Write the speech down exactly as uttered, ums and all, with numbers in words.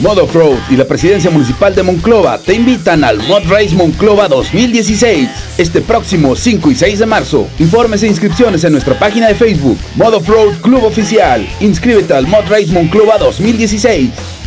Modo Offroad y la Presidencia Municipal de Monclova te invitan al Mod Race Monclova dos mil dieciséis, este próximo cinco y seis de marzo. Informes e inscripciones en nuestra página de Facebook, Modo Offroad Club Oficial. Inscríbete al Mod Race Monclova dos mil dieciséis.